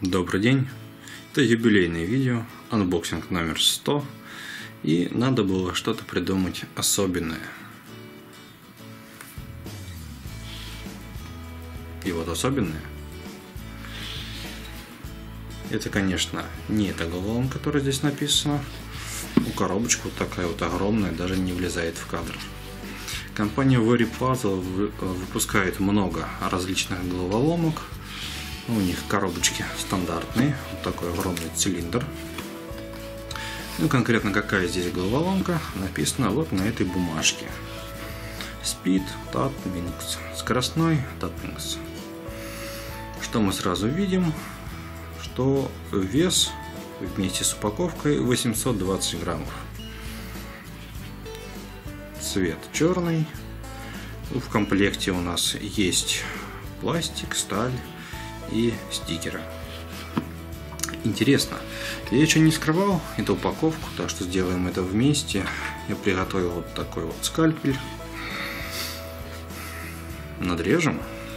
Добрый день, это юбилейное видео, анбоксинг номер 100, и надо было что-то придумать особенное. И вот особенное, это, конечно, не эта головоломка, которая здесь написана. Коробочка вот такая вот огромная, даже не влезает в кадр. Компания Very Puzzle выпускает много различных головоломок. У них коробочки стандартные, вот такой огромный цилиндр. Ну, конкретно какая здесь головоломка, написано вот на этой бумажке. Speed Tappings, скоростной Tappings. Что мы сразу видим, что вес вместе с упаковкой 820 граммов. Цвет черный. В комплекте у нас есть пластик, сталь и стикеры. Интересно, я еще не вскрывал эту упаковку, так что сделаем это вместе. Я приготовил вот такой вот скальпель. Надрежем.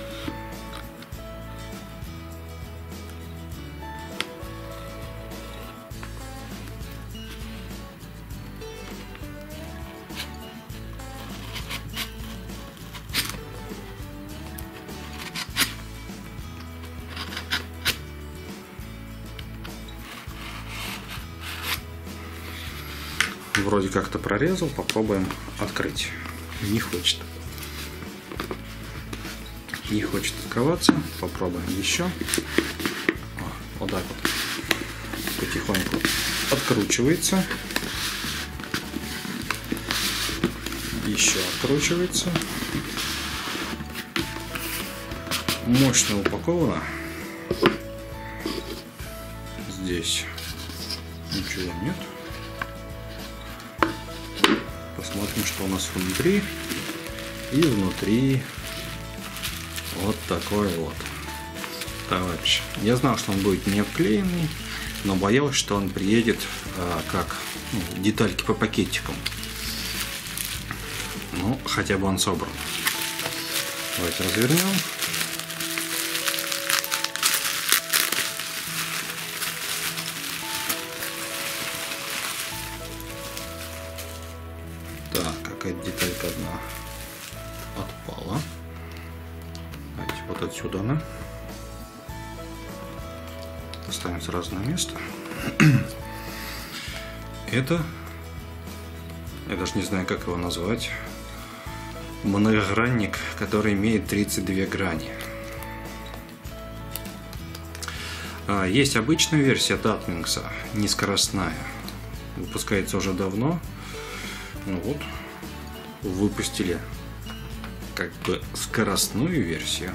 Вроде как-то прорезал, попробуем открыть. Не хочет. Не хочет открываться. Попробуем еще. Вот так вот. Потихоньку откручивается. Еще откручивается. Мощно упаковано. Здесь ничего нет. Посмотрим, что у нас внутри. И внутри вот такой вот товарищ. Я знал, что он будет не обклеенный, но боялся, что он приедет как детальки по пакетикам. Ну, хотя бы он собран. Давайте развернем. Так, какая-то деталька одна отпала. Давайте вот отсюда она. Ставим сразу на место. Это, я даже не знаю, как его назвать, многогранник, который имеет 32 грани. Есть обычная версия Tappings, нескоростная. Выпускается уже давно. Ну вот, выпустили как бы скоростную версию.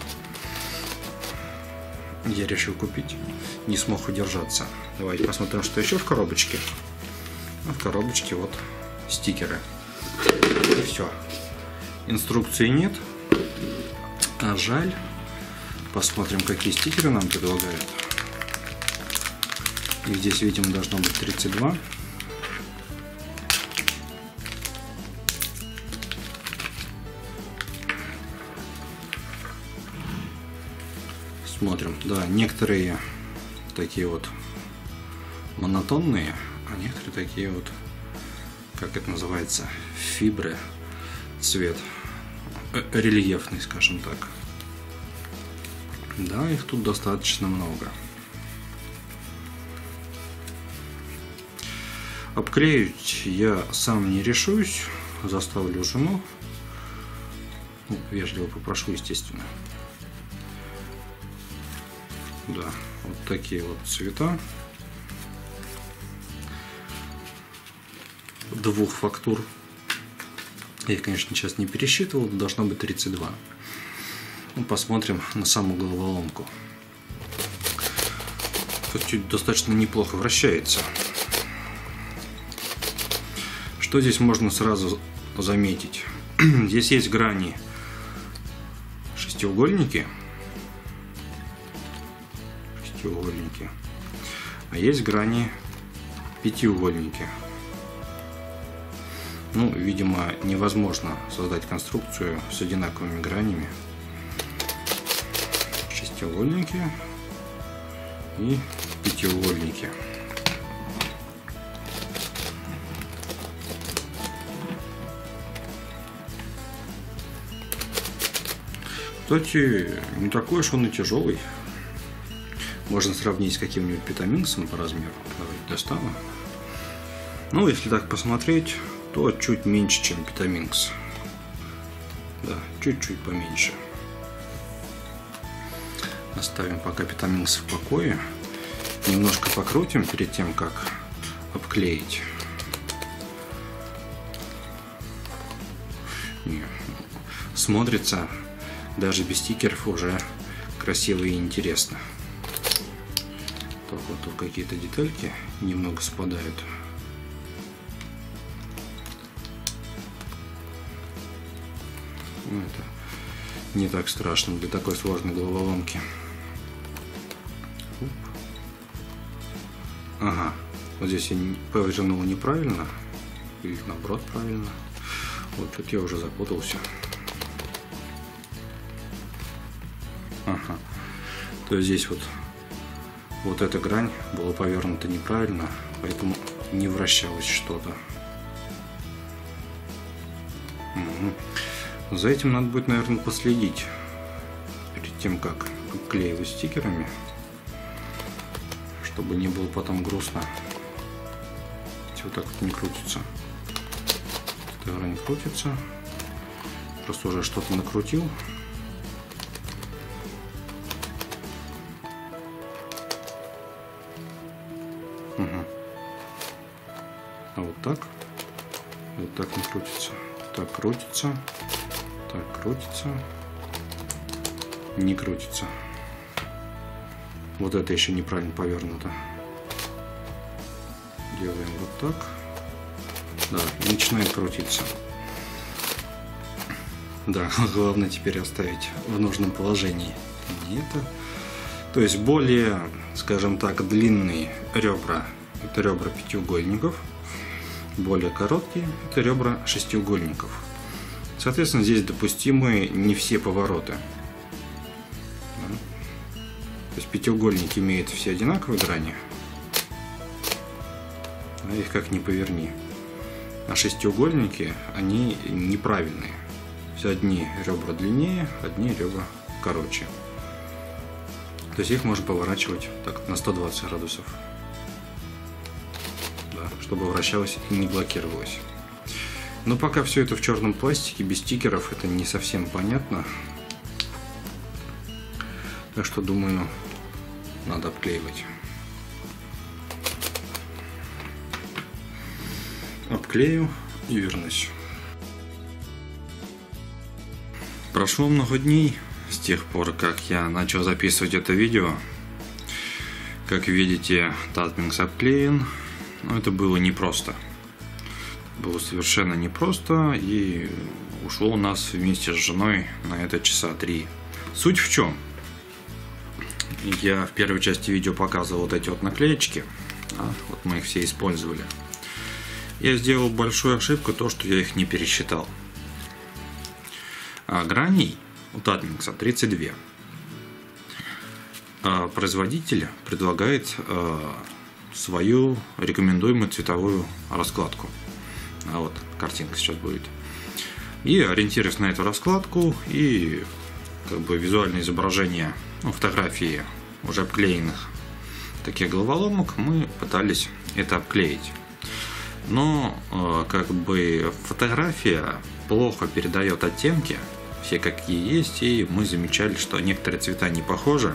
Я решил купить, не смог удержаться. Давайте посмотрим, что еще в коробочке. В коробочке вот стикеры. И все. Инструкции нет. А жаль. Посмотрим, какие стикеры нам предлагают. И здесь, видимо, должно быть 32. Смотрим. Да, некоторые такие вот монотонные, а некоторые такие вот, как это называется, фибры, цвет рельефный, скажем так. Да, их тут достаточно много. Обклеить я сам не решусь, заставлю жену. Ну, вежливо попрошу, естественно. Да, вот такие вот цвета. Двух фактур. Я их, конечно, сейчас не пересчитывал, должно быть 32. Ну, посмотрим на саму головоломку. Тут достаточно неплохо вращается. Что здесь можно сразу заметить? Здесь есть грани шестиугольники. А есть грани пятиугольники. Ну, видимо, невозможно создать конструкцию с одинаковыми гранями. Шестиугольники и пятиугольники. Кстати, не такой уж он и тяжелый. Можно сравнить с каким-нибудь Питоминксом по размеру. Давайте достану. Ну, если так посмотреть, то чуть меньше, чем Питоминкс. Да, чуть-чуть поменьше. Оставим пока Питоминкс в покое. Немножко покрутим перед тем, как обклеить. Смотрится даже без стикеров уже красиво и интересно. Так, вот тут какие-то детальки немного спадают. Ну, это не так страшно для такой сложной головоломки. Ага, вот здесь я повернул неправильно, или наоборот правильно. Вот тут я уже запутался. Ага, то есть здесь вот эта грань была повернута неправильно, поэтому не вращалось что-то. Угу. За этим надо будет, наверное, последить перед тем, как обклеивать стикерами, чтобы не было потом грустно. Вот так вот не крутится. Эта грань крутится. Просто уже что-то накрутил. Угу. А вот так не крутится. Так крутится. Так крутится. Не крутится. Вот это еще неправильно повернуто. Делаем вот так. Да, и начинает крутиться. Да, главное теперь оставить в нужном положении. Не это. То есть более, скажем так, длинные ребра — это ребра пятиугольников. Более короткие — это ребра шестиугольников. Соответственно, здесь допустимы не все повороты. То есть пятиугольники имеют все одинаковые грани, а их как ни поверни. А шестиугольники, они неправильные. Все одни ребра длиннее, одни ребра короче. То есть их можно поворачивать так на 120 градусов. Да, чтобы вращалось и не блокировалось. Но пока все это в черном пластике, без стикеров, это не совсем понятно. Так что, думаю, надо обклеивать. Обклею и вернусь. Прошло много дней с тех пор, как я начал записывать это видео. Как видите, Татминкс обклеен. Но это было непросто. Было совершенно непросто, и ушло у нас вместе с женой на это часа 3. Суть в чем? Я в первой части видео показывал вот эти вот наклеечки. Вот мы их все использовали. Я сделал большую ошибку, то что я их не пересчитал. Граней у Татминкса 32. Производитель предлагает свою рекомендуемую цветовую раскладку. Вот картинка сейчас будет. И ориентируясь на эту раскладку и как бы визуальное изображение, фотографии уже обклеенных таких головоломок, мы пытались это обклеить. Но как бы фотография плохо передает оттенки, все какие есть, и мы замечали, что некоторые цвета не похожи,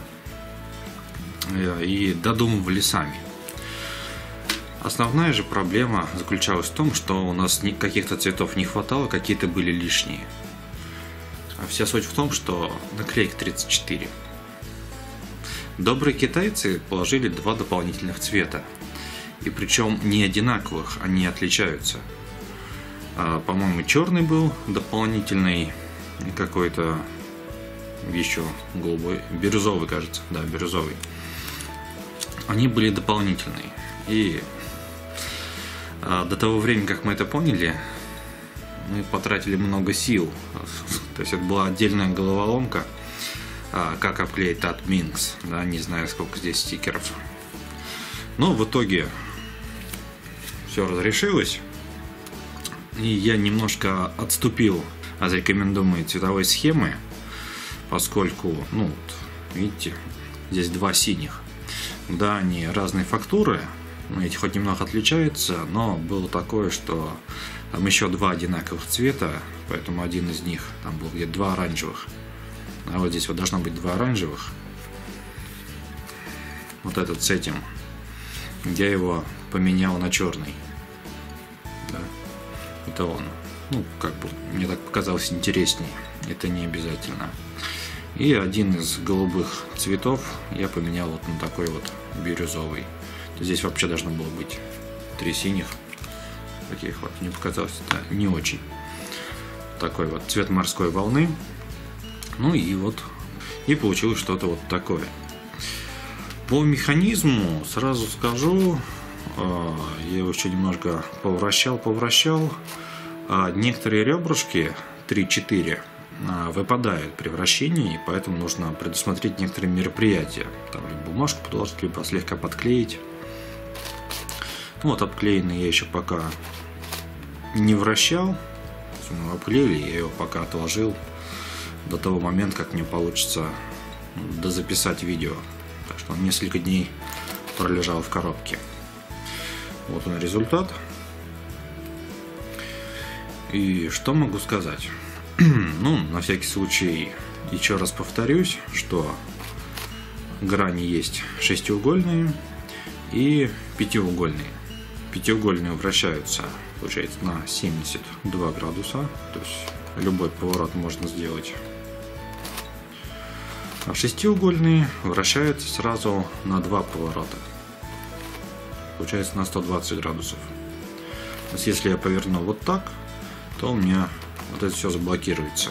и додумывали сами. Основная же проблема заключалась в том, что у нас каких-то цветов не хватало, какие-то были лишние. А вся суть в том, что наклеек 34. Добрые китайцы положили 2 дополнительных цвета. И причем не одинаковых, они отличаются. По-моему, черный был дополнительный, какой-то еще голубой, бирюзовый, кажется, да, бирюзовый. Они были дополнительные. И до того времени, как мы это поняли, мы потратили много сил. То есть это была отдельная головоломка, как обклеить Tatminx, да, не знаю, сколько здесь стикеров. Но в итоге все разрешилось, и я немножко отступил от рекомендуемой цветовой схемы, поскольку, ну, вот, видите, здесь два синих. Да, они разные фактуры, эти хоть немного отличаются, но было такое, что там еще два одинаковых цвета, поэтому один из них, там был где-то два оранжевых, а вот здесь вот должно быть два оранжевых. Вот этот с этим, я его поменял на черный. Да, это он. Ну, как бы, мне так показалось интересней, это не обязательно. И один из голубых цветов я поменял вот на такой вот бирюзовый. Здесь вообще должно было быть три синих. Таких вот, мне показалось, это не очень. Такой вот цвет морской волны. Ну и вот, и получилось что-то вот такое. По механизму сразу скажу, я его еще немножко повращал. Некоторые ребрышки 3-4 выпадают при вращении, и поэтому нужно предусмотреть некоторые мероприятия. Там либо бумажку подложить, либо слегка подклеить. Ну, вот обклеенный я еще пока не вращал. Мы обклеили, я его пока отложил до того момента, как мне получится дозаписать видео. Так что он несколько дней пролежал в коробке. Вот он результат. И что могу сказать? Ну, на всякий случай еще раз повторюсь, что грани есть шестиугольные и пятиугольные. Пятиугольные вращаются, получается, на 72 градуса, то есть любой поворот можно сделать. А шестиугольные вращаются сразу на два поворота, получается на 120 градусов. То есть если я поверну вот так, то у меня вот это все заблокируется.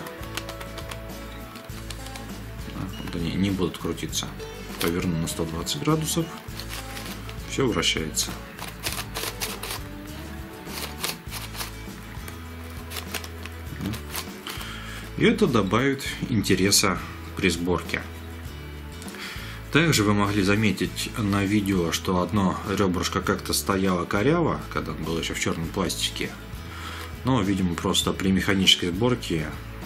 Вот они не будут крутиться. Поверну на 120 градусов, все вращается. И это добавит интереса при сборке. Также вы могли заметить на видео, что одно ребрышко как-то стояло коряво, когда он был еще в черном пластике. Но, видимо, просто при механической сборке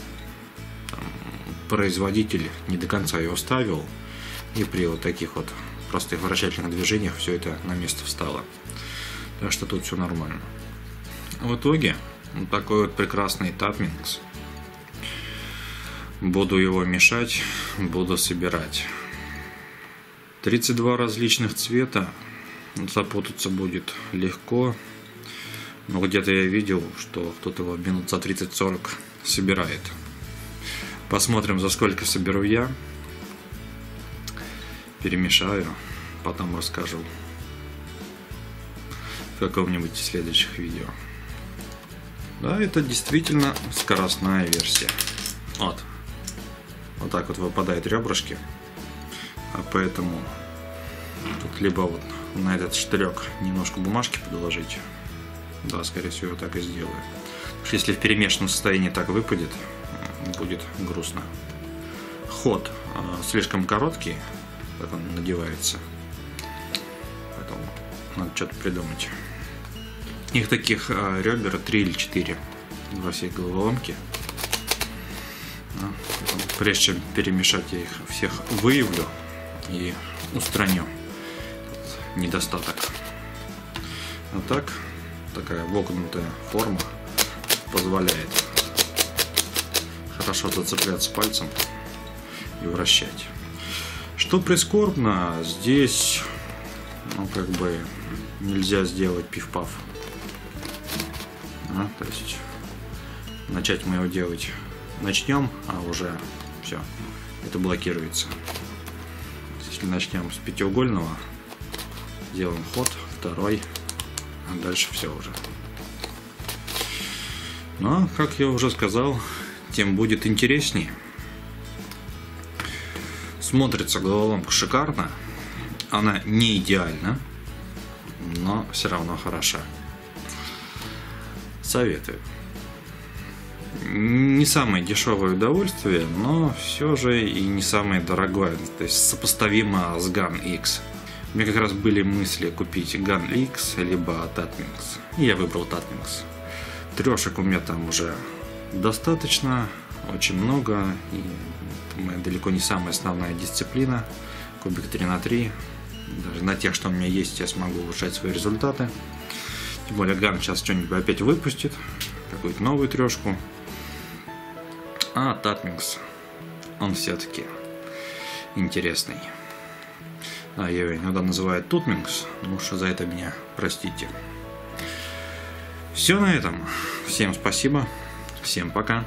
производитель не до конца его ставил, и при вот таких вот простых вращательных движениях все это на место встало. Так что тут все нормально. В итоге, вот такой вот прекрасный Tatminx. Буду его мешать, буду собирать. 32 различных цвета, запутаться будет легко. Но где-то я видел, что кто-то его минут за 30-40 собирает. Посмотрим, за сколько соберу я. Перемешаю, потом расскажу в каком-нибудь из следующих видео. Да, это действительно скоростная версия. Вот. Вот так вот выпадают ребрышки. А поэтому тут либо вот на этот штырек немножко бумажки подложить. Да, скорее всего, так и сделаю. Потому что если в перемешанном состоянии так выпадет, будет грустно. Ход слишком короткий, как он надевается. Поэтому надо что-то придумать. Их таких ребер 3 или 4 во всей головоломке. Прежде чем перемешать, я их всех выявлю и устраню этот недостаток. А так, такая вогнутая форма позволяет хорошо зацепляться пальцем и вращать. Что прискорбно, здесь, ну, как бы нельзя сделать пиф-паф. То есть начать мы его делать начнем, а уже все, это блокируется. Если начнем с пятиугольного, делаем ход, второй, а дальше все уже. Но, как я уже сказал, тем будет интереснее. Смотрится головоломка шикарно. Она не идеальна, но все равно хороша. Советую. Не самое дешевое удовольствие, но все же и не самое дорогое, то есть сопоставимо с Gun X. У меня как раз были мысли купить Gun X либо Tatmings, и я выбрал Tatmings. Трешек у меня там уже достаточно, очень много, и это моя далеко не самая основная дисциплина. Кубик 3х3, даже на тех, что у меня есть, я смогу улучшать свои результаты. Тем более Gun сейчас что-нибудь опять выпустит, какую-то новую трешку. А Tatmings, он все-таки интересный. Я его иногда называю Tutmings, ну что за это меня простите. Все на этом. Всем спасибо. Всем пока.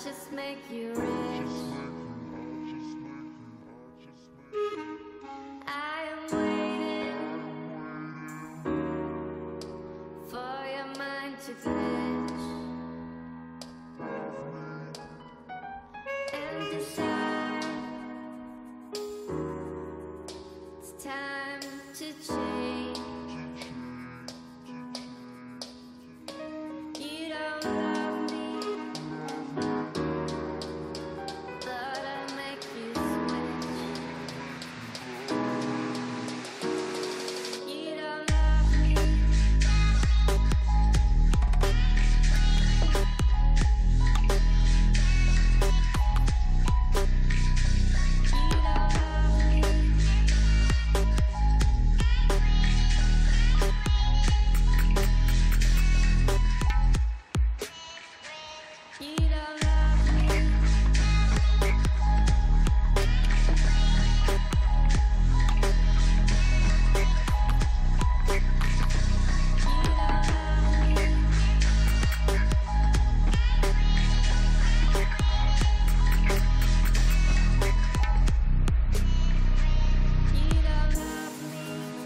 just make you rich. I am waiting for your mind to glitch and decide it's time to change. You don't love me, but I'll make you switch. You don't love me, you don't love me, you don't love me. You don't love me.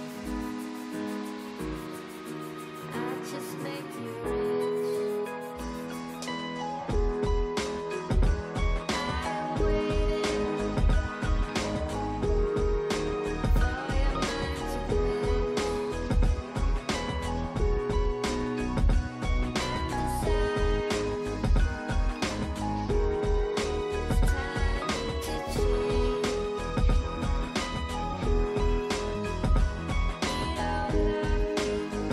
I'll just make you rich. I'm waiting for your mind to glitch and decide it's time to change. You don't love me,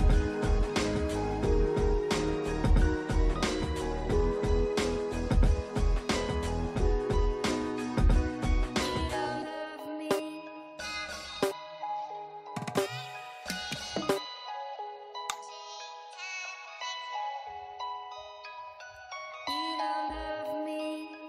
you don't love me. You don't love me.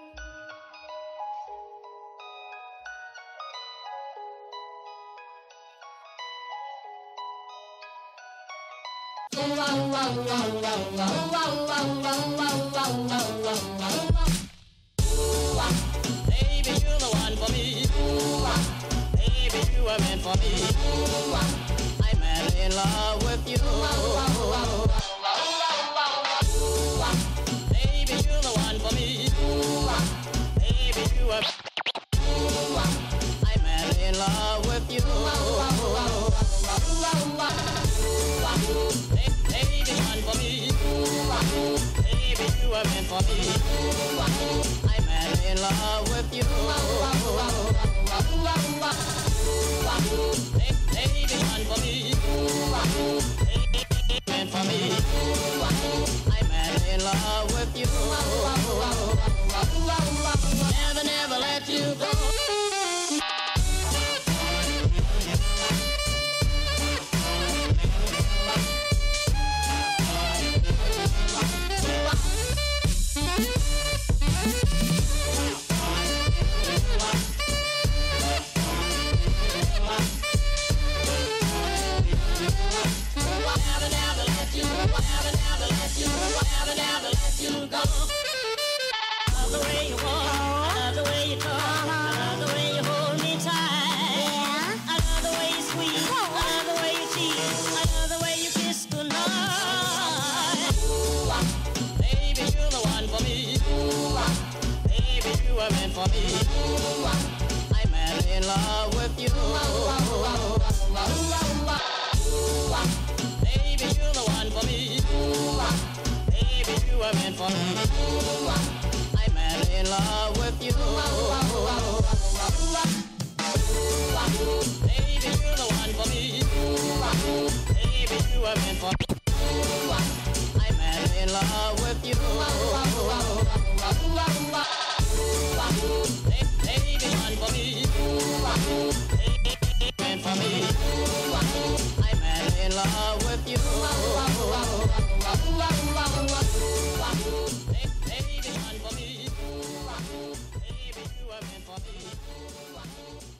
Baby, you're the one for me. Baby, you are meant for me. I'm madly in love with you. Baby, you're the one for me. Baby, you are. I'm madly in love with you. Baby, one for me. Baby, you are meant for me. I'm madly in love with you. Baby, one for me. Baby, meant for me. I'm madly in love with you. Never, never let you go. For me, I'm madly in love with you. Baby, you're the one for me. Baby, you are meant for me. I'm madly in love with you. Baby, you're the one for me. Baby, you are meant for me. I'm madly in love with you. Baby, one for me. Baby, meant for me. I'm madly in love with you. Baby, one for me. Baby, you are meant for me.